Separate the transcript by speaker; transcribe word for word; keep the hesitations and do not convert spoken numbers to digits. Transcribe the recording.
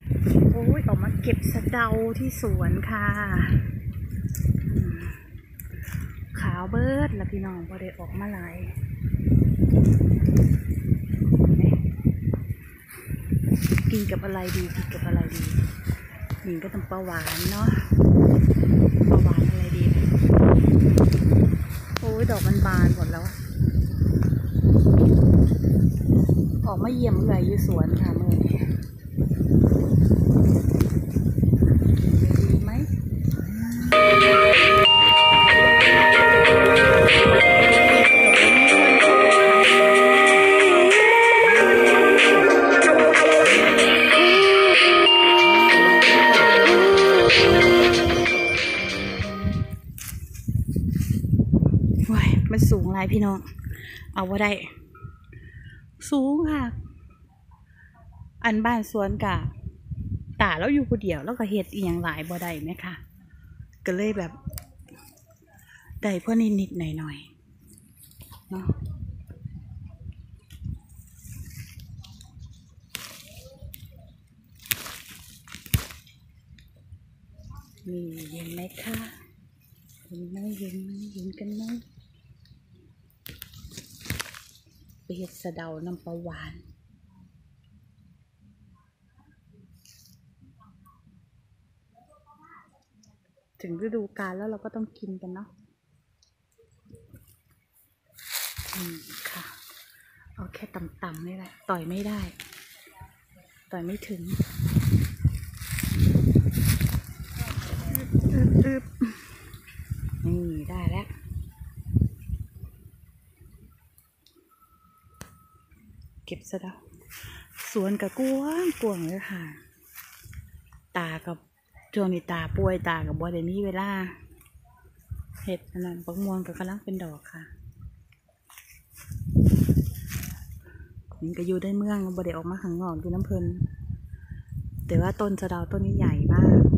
Speaker 1: โอ้ยออกมาเก็บสะเดาที่สวนค่ะขาวเบิดแล้วพี่น้องพอได้ออกมาหลายกินกับอะไรดีกินกับอะไรดีกินก็ต้องปลาหวานเนาะปลาหวานอะไรดีนะโอ้ยดอกมันบานหมดแล้วออกมาเยี่ยมเอื่อยอยู่สวนค่ะเมื่อนี้ดีไหมว้ายมันสูงไรพี่น้องเอาว่าได้สูงค่ะอันบ้านสวนกะตาแล้วอยู่คนเดียวแล้วก็เฮ็ดอีหยังหลายบ่ได้ไหมคะก็เลยแบบได้เพื่อนิดนิดหน่อยหน่อยเนาะนี่เห็นไหมคะเห็นไหมเห็นไหมเห็นกันไหมไปเฮ็ดสะเดาน้ำปลาหวานถึงฤดูกาลแล้วเราก็ต้องกินกันเนาะอืมค่ะเอาแค่ต่ำๆนี่แหละต่อยไม่ได้ต่อยไม่ถึงอึบๆนี่ได้แล้วเก็บซะแล้วสวนกับกวางกวางเลยค่ะตากับช่วงนี้ตาป่วยตากับบัวเดี๋ยวนี้เวลาเห็ดอันนั้นปักม่วงกับกำลังเป็นดอกค่ะมันก็อยู่ได้เมืองบัวเดี๋ยวออกมาข้างนอกอยู่น้ำเพลินแต่ว่าต้นสะเดาต้นนี้ใหญ่มาก